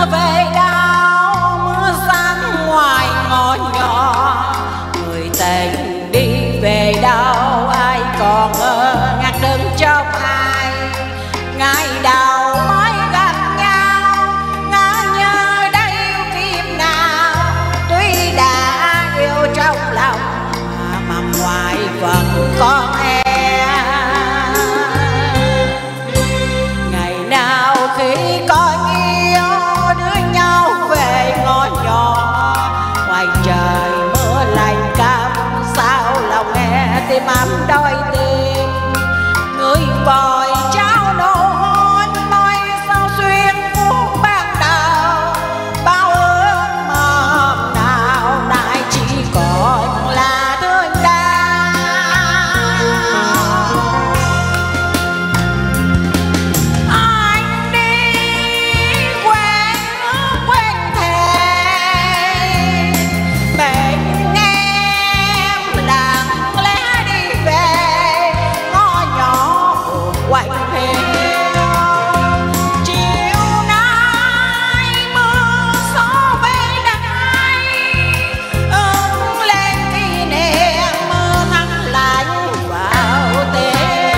về đâu mưa sáng ngoài ngõ nhỏ, người tình đi về đâu ai còn ngắt đứng trong ai. Ngày đầu mới gặp nhau ngỡ như đã yêu kiếp nào, tuy đã yêu trong lòng mà ngoài vẫn còn e. Ngày nào khi con yêu đưa nhau về ngõ nhỏ, ngoài trời mưa lạnh căm sao lòng nghe tim ấm đôi tim. Người vội trao nụ hôn môi sao xuyên phút ban đầu, bao ước mơ nào nay chỉ còn là thương đau. Anh đi quên thề bên em lặng lẽ đi về ngõ nhỏ buồn quạnh hiu. Chiều nay mưa gió về đây ướt lên kỷ niệm mưa nắng lạnh vào tim.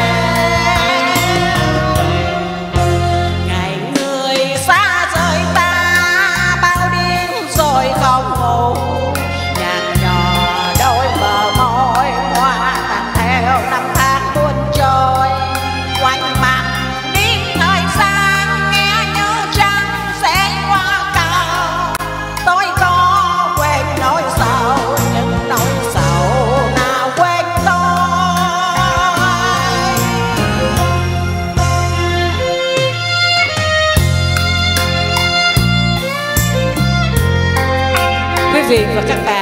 Ngày người xa rời ta bao điên rồi không ngủ, nhạt nhòa đôi bờ môi hoa tàn theo năm tháng buồn trôi. Quanh mặt đêm thời gian nghe như trăng sẽ qua cầu, tôi có quên nỗi sầu nhưng nỗi sầu nào quên tôi. Quý vị và các bạn